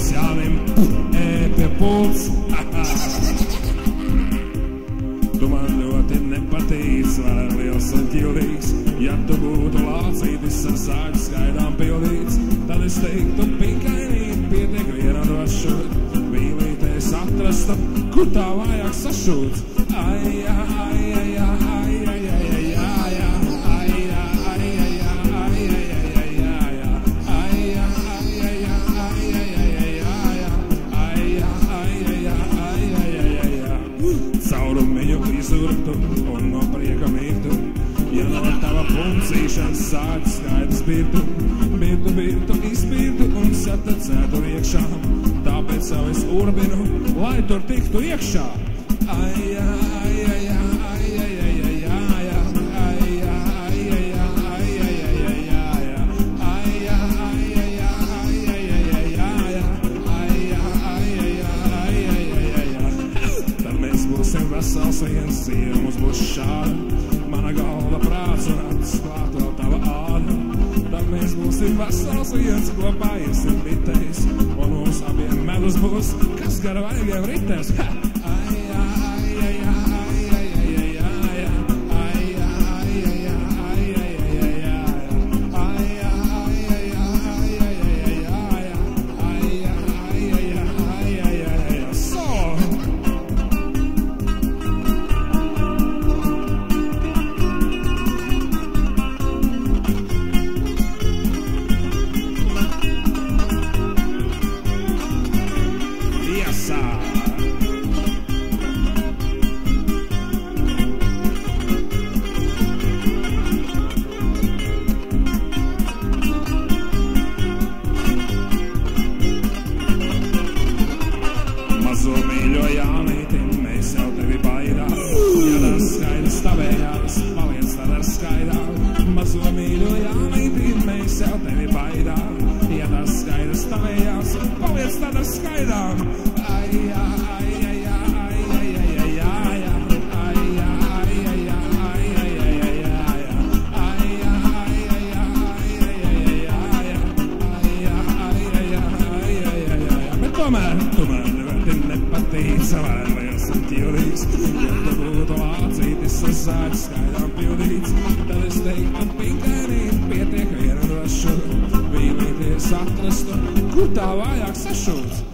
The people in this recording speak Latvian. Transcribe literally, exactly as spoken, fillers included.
pēc Jānim e pie pults. Tu man ļoti nepatīc, vēl liels un ķildīgs. Ja tu būtu lācītis ar sāģu skaidām pildīts, tad es teiktu pinkainīt, pietiek viena došot. Vīlītēs atrasta, kur tā vajag sašūt. Ai, ai, ai, ai, ai, ai, ai, ai, ai, un no prieka mīktu, ja no tava puncīšanas sāc skaidrs birtu, birtu, birtu, izbirtu un satacētu iekšā, tāpēc savu es urbinu, lai tur tiktu iekšā. Ai, ai, ai, ai, ai, ai, ai, ai, ai, ai, vesels viens ziemas būs šāda, mana galva prāts un atklāt vēl tava āda. Tad mēs būsim vesels viens, kopā iesim bitēs, un mums abiem medus būs, kas gar vaigiem ritēs. Ha! Ai, ai, ai, ai, ai, ai, ai, ai, ai, ai, ai, ai, ai, ai, ai, so! Mazo mīļo Jānīti, mēs jau tevi baidām. Ja tas skaidrs tavējās, paliec tad ar skaidām. Ai, ai, ai, ai, ai, ai, ai, ai, ai, ai, bet tomēr, tomēr ļoti nepatīc vēlies un ķildīgs. Ja tu būtu lācītis ar sāģu skaidām pildīts, tad es teiktu pinkainīt, pietiek viena došot. Vīlīties atrastu, kur tā vajag sašūt.